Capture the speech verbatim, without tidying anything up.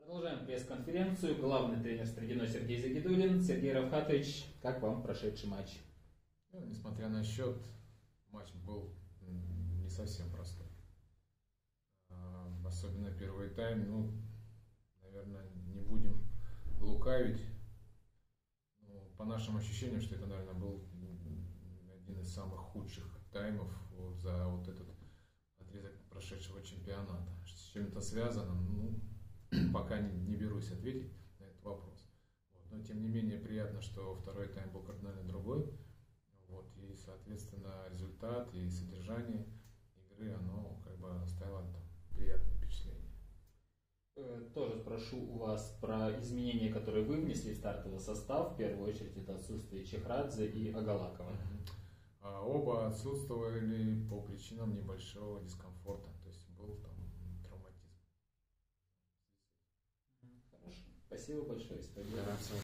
Продолжаем пресс-конференцию. Главный тренер Строгино Сергей Загидуллин. Сергей Равкатович, как вам прошедший матч? Ну, несмотря на счет, матч был не совсем простой. Особенно первый тайм, ну, наверное, не будем лукавить. Но по нашим ощущениям, что это, наверное, был один из самых худших таймов за вот этот отрезок прошедшего чемпионата. С чем это связано, ну, пока не, не берусь ответить на этот вопрос. Вот. Но тем не менее приятно, что второй тайм был кардинально другой. Вот. И, соответственно, результат и содержание игры, оно как бы оставило там приятное впечатление. Тоже спрошу у вас про изменения, которые вы внесли в стартовый состав. В первую очередь это отсутствие Чехрадзе и Агалакова. А оба отсутствовали по причинам небольшого дискомфорта. То есть был там травматизм. Хорошо. Спасибо большое. Да,